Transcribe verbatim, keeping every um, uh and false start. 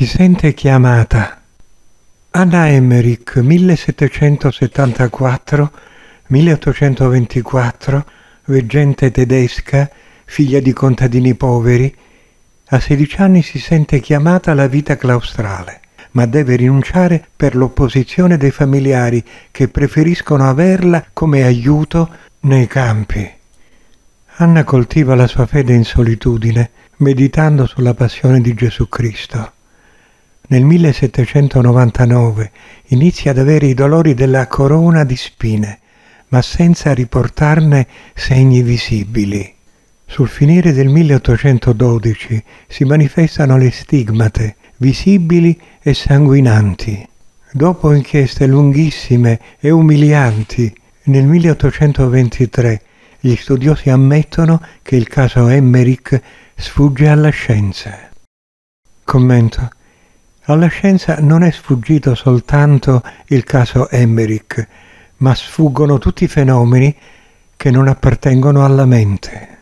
Si sente chiamata. Anna Emmerich, millesettecentosettantaquattro milleottocentoventiquattro, veggente tedesca, figlia di contadini poveri, a sedici anni si sente chiamata alla vita claustrale, ma deve rinunciare per l'opposizione dei familiari che preferiscono averla come aiuto nei campi. Anna coltiva la sua fede in solitudine, meditando sulla passione di Gesù Cristo. Nel millesettecentonovantanove inizia ad avere i dolori della corona di spine, ma senza riportarne segni visibili. Sul finire del milleottocentododici si manifestano le stigmate, visibili e sanguinanti. Dopo inchieste lunghissime e umilianti, nel milleottocentoventitré gli studiosi ammettono che il caso Emmerich sfugge alla scienza. Commento. Alla scienza non è sfuggito soltanto il caso Emmerich, ma sfuggono tutti i fenomeni che non appartengono alla mente.